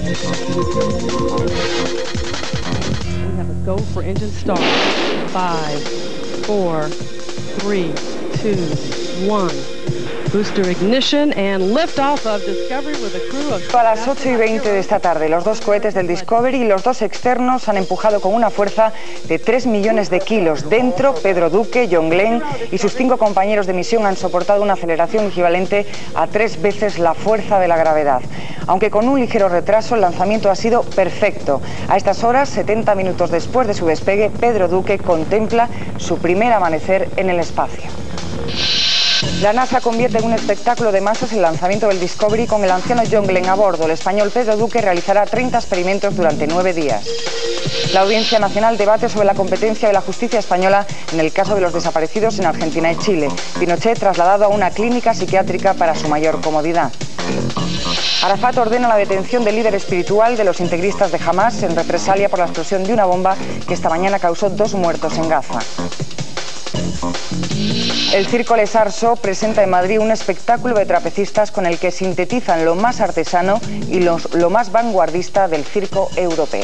We have a go for engine start. 5, 4, 3, 2, 1. Booster ignition and liftoff of Discovery with a crew of... A las 8:20 de esta tarde, los dos cohetes del Discovery y los dos externos han empujado con una fuerza de 3 millones de kilos. Dentro, Pedro Duque, John Glenn y sus 5 compañeros de misión han soportado una aceleración equivalente a 3 veces la fuerza de la gravedad. Aunque con un ligero retraso, el lanzamiento ha sido perfecto. A estas horas, 70 minutos después de su despegue, Pedro Duque contempla su primer amanecer en el espacio. La NASA convierte en un espectáculo de masas el lanzamiento del Discovery con el anciano John Glenn a bordo. El español Pedro Duque realizará 30 experimentos durante 9 días. La Audiencia Nacional debate sobre la competencia de la justicia española en el caso de los desaparecidos en Argentina y Chile. Pinochet trasladado a una clínica psiquiátrica para su mayor comodidad. Arafat ordena la detención del líder espiritual de los integristas de Hamas en represalia por la explosión de una bomba que esta mañana causó 2 muertos en Gaza. El Circo Les Arts Show presenta en Madrid un espectáculo de trapecistas con el que sintetizan lo más artesano y lo más vanguardista del circo europeo.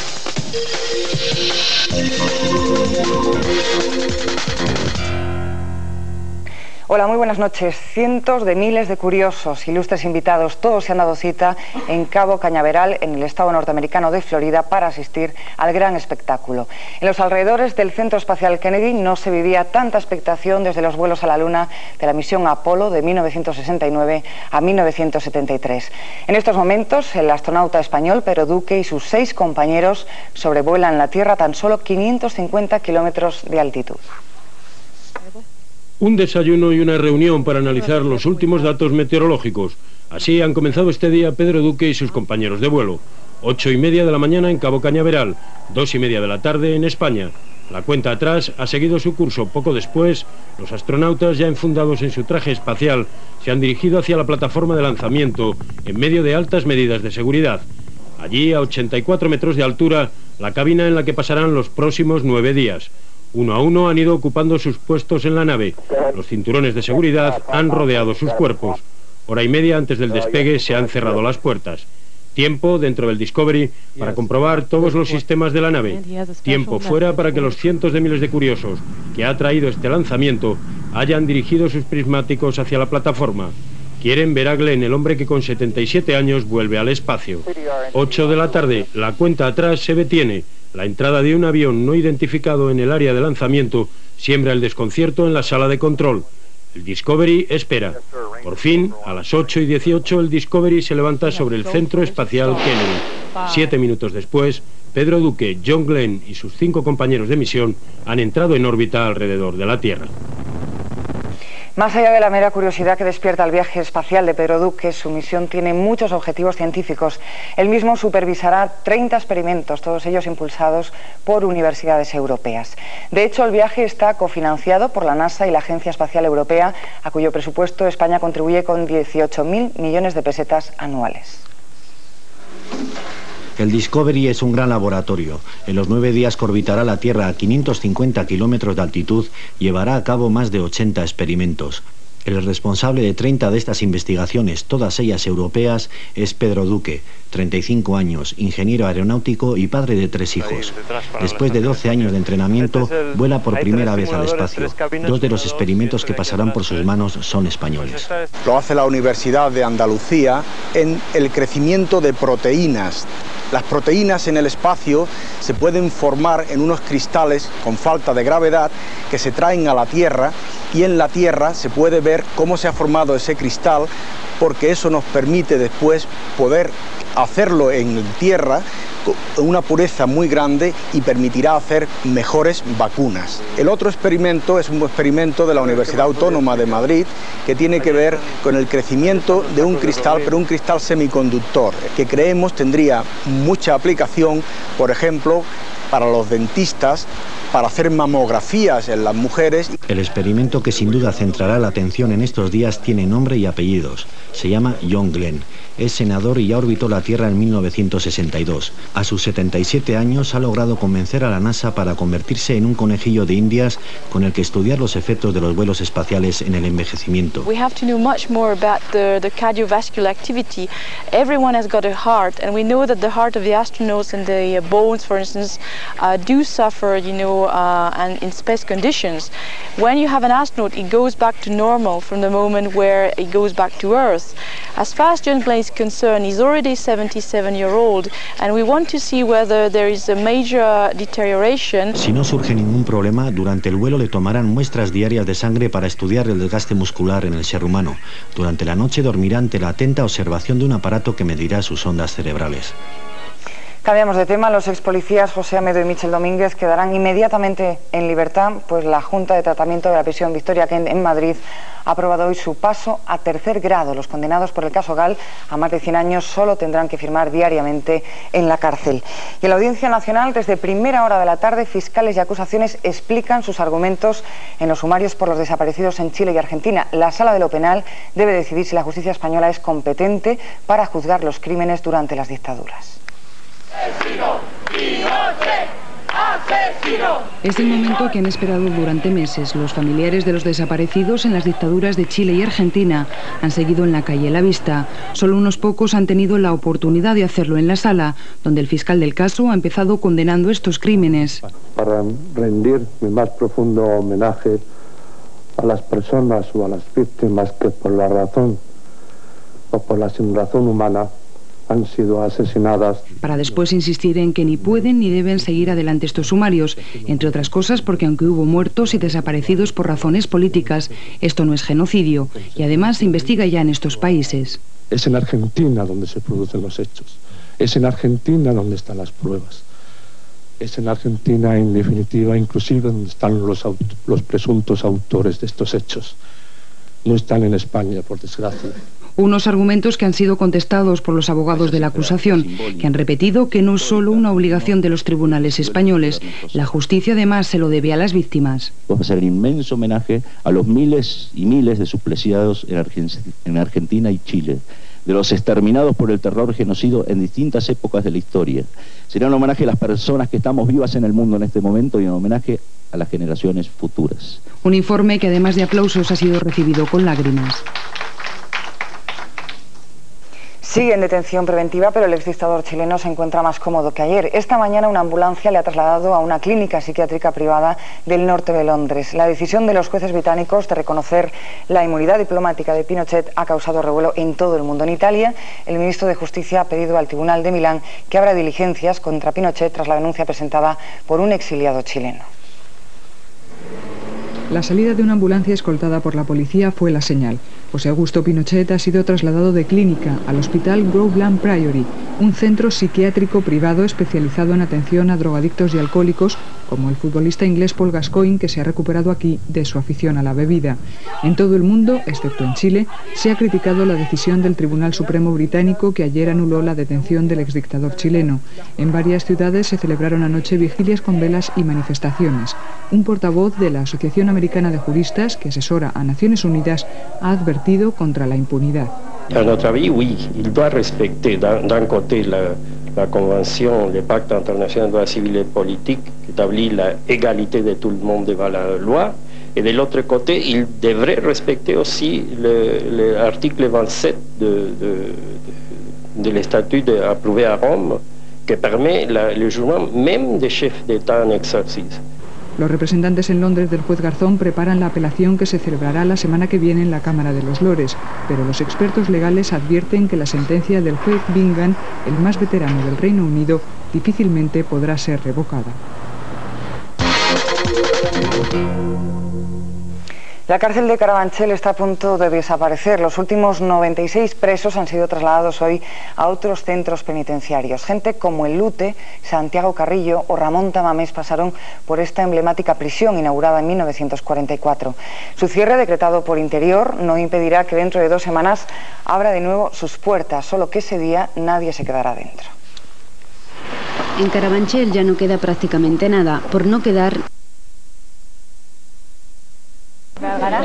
Hola, muy buenas noches. Cientos de miles de curiosos, ilustres invitados, todos se han dado cita en Cabo Cañaveral, en el estado norteamericano de Florida, para asistir al gran espectáculo. En los alrededores del Centro Espacial Kennedy no se vivía tanta expectación desde los vuelos a la Luna de la misión Apolo de 1969 a 1973. En estos momentos, el astronauta español Pedro Duque y sus 6 compañeros sobrevuelan la Tierra a tan solo 550 kilómetros de altitud. Un desayuno y una reunión para analizar los últimos datos meteorológicos. Así han comenzado este día Pedro Duque y sus compañeros de vuelo. 8:30 de la mañana en Cabo Cañaveral, 2:30 de la tarde en España. La cuenta atrás ha seguido su curso. Poco después, los astronautas, ya enfundados en su traje espacial, se han dirigido hacia la plataforma de lanzamiento en medio de altas medidas de seguridad. Allí, a 84 metros de altura, la cabina en la que pasarán los próximos 9 días. Uno a uno han ido ocupando sus puestos en la nave. Los cinturones de seguridad han rodeado sus cuerpos. Hora y media antes del despegue se han cerrado las puertas. Tiempo dentro del Discovery para comprobar todos los sistemas de la nave. Tiempo fuera para que los cientos de miles de curiosos que ha traído este lanzamiento hayan dirigido sus prismáticos hacia la plataforma. Quieren ver a Glenn, el hombre que con 77 años vuelve al espacio. 8 de la tarde, la cuenta atrás se detiene. La entrada de un avión no identificado en el área de lanzamiento siembra el desconcierto en la sala de control. El Discovery espera. Por fin, a las 8:18, el Discovery se levanta sobre el Centro Espacial Kennedy. 7 minutos después, Pedro Duque, John Glenn y sus 5 compañeros de misión han entrado en órbita alrededor de la Tierra. Más allá de la mera curiosidad que despierta el viaje espacial de Pedro Duque, su misión tiene muchos objetivos científicos. Él mismo supervisará 30 experimentos, todos ellos impulsados por universidades europeas. De hecho, el viaje está cofinanciado por la NASA y la Agencia Espacial Europea, a cuyo presupuesto España contribuye con 18.000 millones de pesetas anuales. El Discovery es un gran laboratorio. En los 9 días que orbitará la Tierra a 550 kilómetros de altitud, llevará a cabo más de 80 experimentos. El responsable de 30 de estas investigaciones, todas ellas europeas, es Pedro Duque, 35 años, ingeniero aeronáutico y padre de 3 hijos. Después de 12 años de entrenamiento, vuela por primera vez al espacio. 2 de los experimentos que pasarán por sus manos son españoles. Lo hace la Universidad de Andalucía en el crecimiento de proteínas. Las proteínas en el espacio se pueden formar en unos cristales con falta de gravedad que se traen a la Tierra, y en la Tierra se puede ver cómo se ha formado ese cristal, porque eso nos permite después poder hacerlo en tierra con una pureza muy grande y permitirá hacer mejores vacunas. El otro experimento es un experimento de la Universidad Autónoma de Madrid que tiene que ver con el crecimiento de un cristal, pero un cristal semiconductor, que creemos tendría mucha aplicación, por ejemplo, para los dentistas para hacer mamografías en las mujeres. El experimento que sin duda centrará la atención en estos días tiene nombre y apellidos. Se llama John Glenn. Es senador y ya orbitó la Tierra en 1962. A sus 77 años ha logrado convencer a la NASA para convertirse en un conejillo de Indias con el que estudiar los efectos de los vuelos espaciales en el envejecimiento. We have to know much more about the cardiovascular activity. Everyone has got a heart, and we know that the heart of the astronauts and the bones, for instance, do suffer, and in space conditions. When you have an astronaut, it goes back to normal from the moment where it goes back to Earth. As far as John Glenn is concerned, he's already 77-year-old, and we want to see whether there is a major deterioration. Si no surge ningún problema, durante el vuelo le tomarán muestras diarias de sangre para estudiar el desgaste muscular en el ser humano. Durante la noche dormirá ante la atenta observación de un aparato que medirá sus ondas cerebrales. Cambiamos de tema. Los expolicías José Amedo y Michel Domínguez quedarán inmediatamente en libertad, pues la Junta de Tratamiento de la Prisión Victoria Kent en Madrid ha aprobado hoy su paso a tercer grado. Los condenados por el caso Gall a más de 100 años solo tendrán que firmar diariamente en la cárcel. Y en la Audiencia Nacional, desde primera hora de la tarde, fiscales y acusaciones explican sus argumentos en los sumarios por los desaparecidos en Chile y Argentina. La Sala de lo Penal debe decidir si la justicia española es competente para juzgar los crímenes durante las dictaduras. Es el momento que han esperado durante meses. Los familiares de los desaparecidos en las dictaduras de Chile y Argentina han seguido en la calle la vista. Solo unos pocos han tenido la oportunidad de hacerlo en la sala, donde el fiscal del caso ha empezado condenando estos crímenes. Para rendir mi más profundo homenaje a las personas o a las víctimas que por la razón o por la sinrazón humana han sido asesinadas. Para después insistir en que ni pueden ni deben seguir adelante estos sumarios, entre otras cosas porque aunque hubo muertos y desaparecidos por razones políticas, esto no es genocidio y además se investiga ya en estos países. Es en Argentina donde se producen los hechos, es en Argentina donde están las pruebas, es en Argentina en definitiva inclusive donde están los presuntos autores de estos hechos. No están en España, por desgracia. Unos argumentos que han sido contestados por los abogados de la acusación, que han repetido que no es solo una obligación de los tribunales españoles. La justicia además se lo debe a las víctimas. Vamos a hacer un inmenso homenaje a los miles y miles de supliciados en Argentina y Chile, de los exterminados por el terror genocidio en distintas épocas de la historia. Será un homenaje a las personas que estamos vivas en el mundo en este momento y un homenaje a las generaciones futuras. Un informe que además de aplausos ha sido recibido con lágrimas. Sigue en detención preventiva, pero el exdictador chileno se encuentra más cómodo que ayer. Esta mañana una ambulancia le ha trasladado a una clínica psiquiátrica privada del norte de Londres. La decisión de los jueces británicos de reconocer la inmunidad diplomática de Pinochet ha causado revuelo en todo el mundo. En Italia, el ministro de Justicia ha pedido al Tribunal de Milán que abra diligencias contra Pinochet tras la denuncia presentada por un exiliado chileno. La salida de una ambulancia escoltada por la policía fue la señal. José Augusto Pinochet ha sido trasladado de clínica al hospital Groveland Priory, un centro psiquiátrico privado especializado en atención a drogadictos y alcohólicos, como el futbolista inglés Paul Gascoigne, que se ha recuperado aquí de su afición a la bebida. En todo el mundo, excepto en Chile, se ha criticado la decisión del Tribunal Supremo británico que ayer anuló la detención del exdictador chileno. En varias ciudades se celebraron anoche vigilias con velas y manifestaciones. Un portavoz de la Asociación Americana de Juristas, que asesora a Naciones Unidas, ha advertido contra la impunidad. À notre avis, oui, il doit respecter d'un côté la Convention, le Pacte international de droits civils et politiques qui établit la égalité de tout le monde devant la loi, et de l'autre côté, il devrait respecter aussi l'article 27 de statut approuvé à Rome, qui permet le jugement même des chefs d'État en exercice. Los representantes en Londres del juez Garzón preparan la apelación que se celebrará la semana que viene en la Cámara de los Lores, pero los expertos legales advierten que la sentencia del juez Bingham, el más veterano del Reino Unido, difícilmente podrá ser revocada. La cárcel de Carabanchel está a punto de desaparecer. Los últimos 96 presos han sido trasladados hoy a otros centros penitenciarios. Gente como el Lute, Santiago Carrillo o Ramón Tamamés pasaron por esta emblemática prisión inaugurada en 1944. Su cierre, decretado por Interior, no impedirá que dentro de 2 semanas abra de nuevo sus puertas, solo que ese día nadie se quedará dentro. En Carabanchel ya no queda prácticamente nada, por no quedar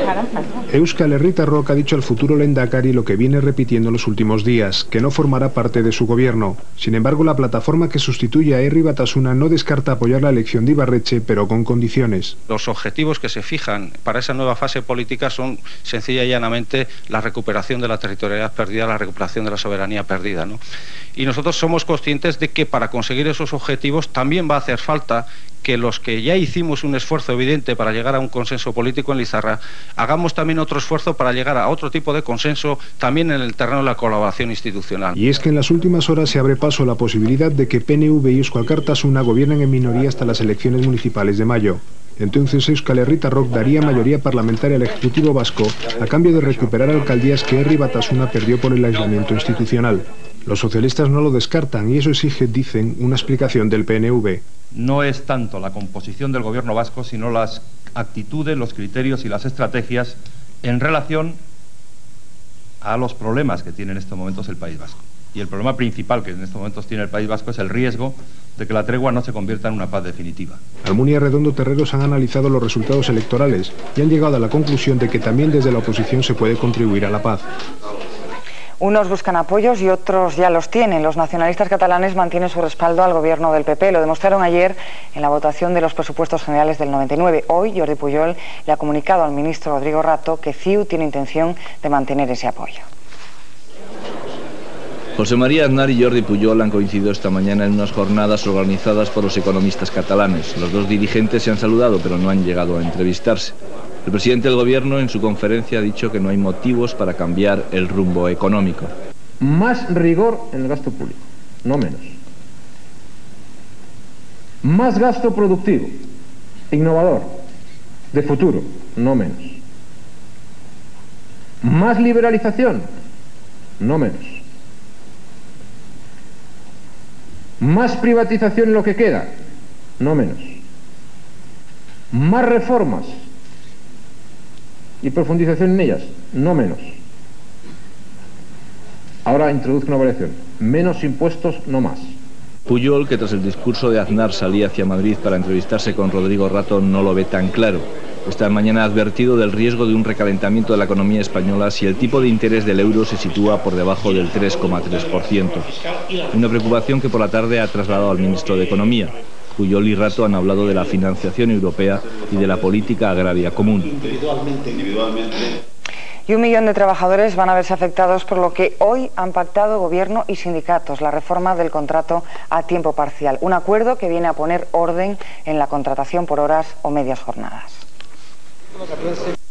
Euskal Herritarrok ha dicho al futuro Lehendakari lo que viene repitiendo en los últimos días, que no formará parte de su gobierno. Sin embargo, la plataforma que sustituye a Herri Batasuna no descarta apoyar la elección de Ibarretxe, pero con condiciones. Los objetivos que se fijan para esa nueva fase política son sencilla y llanamente la recuperación de la territorialidad perdida, la recuperación de la soberanía perdida, ¿no? Y nosotros somos conscientes de que para conseguir esos objetivos también va a hacer falta que los que ya hicimos un esfuerzo evidente para llegar a un consenso político en Lizarra, hagamos también otro esfuerzo para llegar a otro tipo de consenso también en el terreno de la colaboración institucional. Y es que en las últimas horas se abre paso a la posibilidad de que PNV y Eusko Alkartasuna gobiernen en minoría hasta las elecciones municipales de mayo. Entonces Euskal Herritarrok daría mayoría parlamentaria al Ejecutivo vasco a cambio de recuperar alcaldías que Herri Batasuna perdió por el aislamiento institucional. Los socialistas no lo descartan y eso exige, dicen, una explicación del PNV. No es tanto la composición del gobierno vasco, sino las actitudes, los criterios y las estrategias en relación a los problemas que tiene en estos momentos el País Vasco. Y el problema principal que en estos momentos tiene el País Vasco es el riesgo de que la tregua no se convierta en una paz definitiva. Almunia y Redondo Terreros han analizado los resultados electorales y han llegado a la conclusión de que también desde la oposición se puede contribuir a la paz. Unos buscan apoyos y otros ya los tienen. Los nacionalistas catalanes mantienen su respaldo al gobierno del PP. Lo demostraron ayer en la votación de los presupuestos generales del 99. Hoy Jordi Pujol le ha comunicado al ministro Rodrigo Rato que CiU tiene intención de mantener ese apoyo. José María Aznar y Jordi Pujol han coincidido esta mañana en unas jornadas organizadas por los economistas catalanes. Los dos dirigentes se han saludado, pero no han llegado a entrevistarse. El presidente del gobierno en su conferencia ha dicho que no hay motivos para cambiar el rumbo económico. Más rigor en el gasto público, no menos. Más gasto productivo, innovador, de futuro, no menos. Más liberalización, no menos. Más privatización en lo que queda, no menos. Más reformas y profundización en ellas, no menos. Ahora introduzco una variación, menos impuestos, no más. Pujol, que tras el discurso de Aznar salía hacia Madrid para entrevistarse con Rodrigo Rato, no lo ve tan claro. Esta mañana ha advertido del riesgo de un recalentamiento de la economía española si el tipo de interés del euro se sitúa por debajo del 3,3%. Una preocupación que por la tarde ha trasladado al ministro de Economía. Pujol y Rato han hablado de la financiación europea y de la política agraria común. Y 1 millón de trabajadores van a verse afectados por lo que hoy han pactado gobierno y sindicatos, la reforma del contrato a tiempo parcial. Un acuerdo que viene a poner orden en la contratación por horas o medias jornadas.